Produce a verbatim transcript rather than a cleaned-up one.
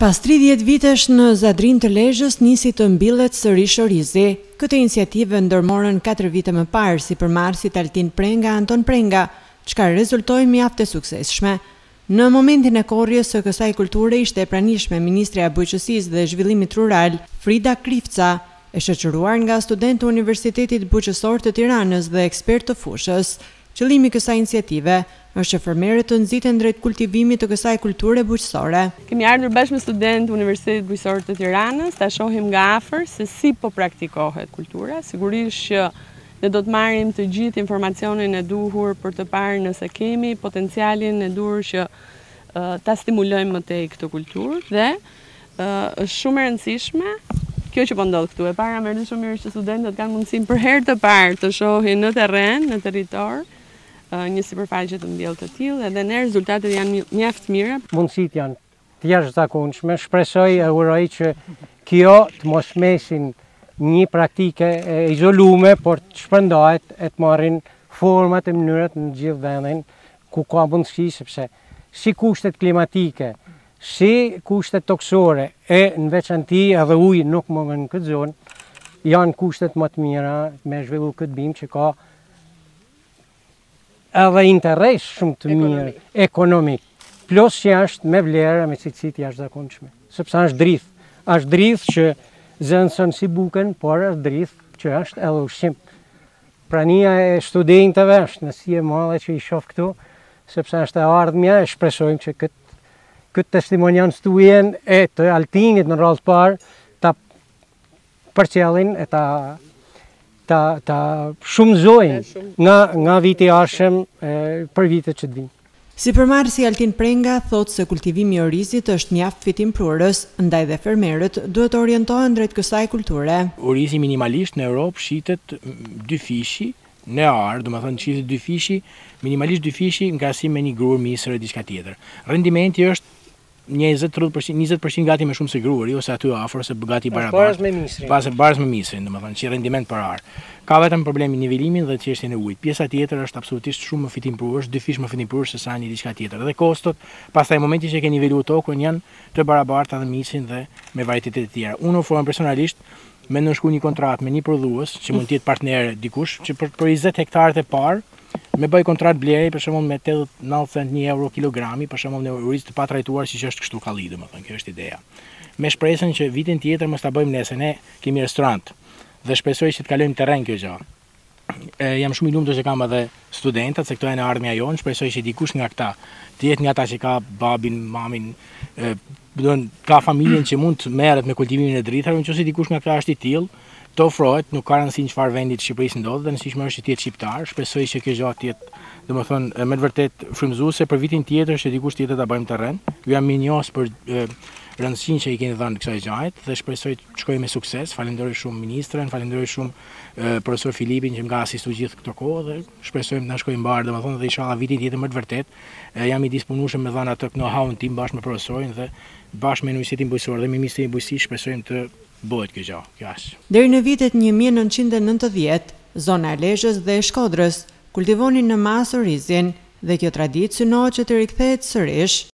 Pas tridhjetë vitesh në Zadrin të Lezhës nisi të mbillet sërish orizi. Këtë iniciativë ndërmorën katër vite më parë sipërmarrësit Altin Prenga, Anton Prenga, çka rezultoi mjaft e suksesshme. Në momentin e korrjes së kësaj kulture ishte e pranishme Ministrja e Bujqësisë dhe Zhvillimit Rural, Frida Krifca, e shoqëruar nga studentë të Universitetit Bujqësor të Tiranës dhe ekspertë të fushës. Qëllimi i kësaj iniciative është që fermerët të nxiten drejt kultivimit të kësaj kulture bujqësore. Kemi ardhur bashkë me studentë të Universitetit Bujqësor të Tiranës, ta shohim nga afër se si po praktikohet kultura. Sigurisht që ne do të marrim të gjithë informacionin e duhur për të parë nëse kemi potencialin e duhur që uh, ta stimulojmë më tej këtë kulturë dhe uh, është shumë e rëndësishme kjo që po ndodh këtu. E para më erdhi shumë mirë që studentët kanë mundësinë për herë të parë të shohin në terren, në territor, një sipërfaqe të mbjellë të tillë, edhe ne rezultatet janë mjaft mira. Mundësitë janë të jashtëzakonshme. Shpresoj e uroj që kjo të mos mesin një praktike e izolume, por të shpërndahet e të marrin format e mënyrat në gjithë vendin ku ka mundësi, sepse si kushtet klimatike, si kushtet toksore e në veçanti edhe uji nuk mungon në këtë zonë, janë kushtet më të mira me zhvillu këtë bimë që ka edhe interes shumë të mirë ekonomik, plus që është me vlerë me cilësi të jashtëzakonshme, sepse është drith, është drith që zënëson si buken, por është drith që është edhe ushqim. Prania e studentëve është në si e madhe që i shoh këtu, sepse është e ardhmja, e shpresojmë që këtë këtë testimonian stujen e të Altinit në radhë parë ta përcjellin e ta ta ta shumëzojnë nga nga viti i ardhshëm për vitet që të vinë. Sipërmarrësi Altin Prenga thotë se kultivimi i orizit është mjaft fitimprurës, ndaj dhe fermerët duhet të orientohen drejt kësaj kulture. Orizi minimalisht në Europë shitet dy fishi, në arë, do të thënë shitet dy fishi, minimalisht dy fishi nga si me një grur misër e diçka tjetër. Rendimenti është njëzet përqind gati me shumë se gruri, ose aty afër se gati barabartë. Barës me misrin. Pas barës me misrin, domethënë, si rendiment për arë. Ka vetëm problemi nivelimin dhe çështjen e ujit. Pjesa tjetër është absolutisht shumë më fitimprurës, dy fish më fitimprurës se sa një diçka tjetër. Dhe kostot, pastaj momenti që ke niveluar tokën janë të barabarta dhe misrin dhe me varietete të tjera. Unë ofroj personalisht me nënshkruaj një kontratë me një prodhues që mund të jetë partner dikush që për, për njëzet hektarët e parë me bëj kontratë blerje për shembull me tetëdhjetë nëntëdhjetë cent një euro kilogrami, për shembull në oriz të patrajtuar siç është kështu kalli, domethënë kjo është ideja. Me shpresën që vitin tjetër mos ta bëjmë nesër, ne kemi restorant dhe shpresoj që të kalojmë terren kjo gjë. E, jam shumë i lumtur që kam edhe studentat, se këto janë ardhmja jonë, shpresoj që dikush nga këta të jetë nga ata që ka babin, mamin, e, don ka familjen që mund të merret me kultivimin e dritharëve, nëse dikush nga këta është i tillë, të ofrohet, nuk ka rëndësi në çfarë vendi të Shqipërisë ndodhet, dhe nësishme është që të jetë shqiptar. Shpresoj që kjo gjë të jetë, domethënë, me të vërtet frymëzuese për vitin tjetër që dikush tjetër ta bëjmë terren. Ju jam mirënjohës për e, rëndësinë që i keni dhënë kësaj gjëje dhe shpresoj të shkojë me sukses. Falenderoj shumë ministren, falenderoj shumë e, profesor Filipin që më ka asistuar gjithë këtë kohë dhe shpresojmë të na shkojë mbar, domethënë, dhe inshallah vitin tjetër më të vërtet e, jam i disponueshëm me dhënë atë know-how-n tim bashkë me profesorin dhe bashkë me Universitetin Bujqësor dhe me Ministrinë e Bujqësisë shpresojmë të bëhet kjo gjë, kjo është. Deri në vitet një mijë e nëntëqind e nëntëdhjetë, zona e Lezhës dhe e Shkodrës kultivonin në masë orizin dhe kjo traditë synohet që të rikthehet sërish.